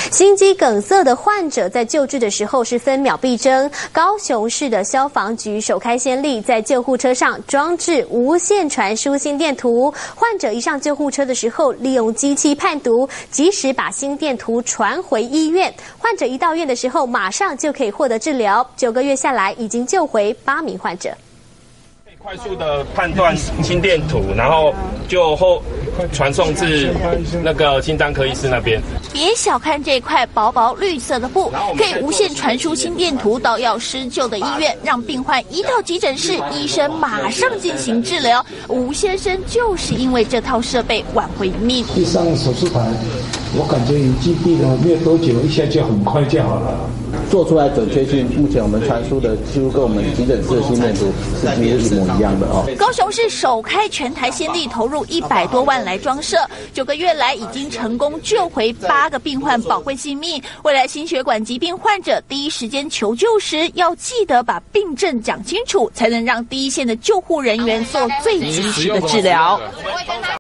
心肌梗塞的患者在救治的时候是分秒必争。高雄市的消防局首开先例，在救护车上装置无线传输心电图，患者一上救护车的时候，利用机器判读，及时把心电图传回医院。患者一到院的时候，马上就可以获得治疗。9个月下来，已经救回8名患者。 快速的判断心电图，然后就传送至那个心脏科医师那边。 别小看这块薄薄绿色的布，可以无线传输心电图到要施救的医院，让病患一到急诊室，医生马上进行治疗。吴先生就是因为这套设备挽回一命。 一上手术台，我感觉已经闭了没有多久，一下就很快就好了。 做出来准确性，目前我们传输的几乎跟我们急诊室的心电图是几乎一模一样的哦。 高雄市首开全台先例，投入100多万来装设，9个月来已经成功救回8个病患，宝贵性命。未来心血管疾病患者第一时间求救时，要记得把病症讲清楚，才能让第一线的救护人员做最及时的治疗。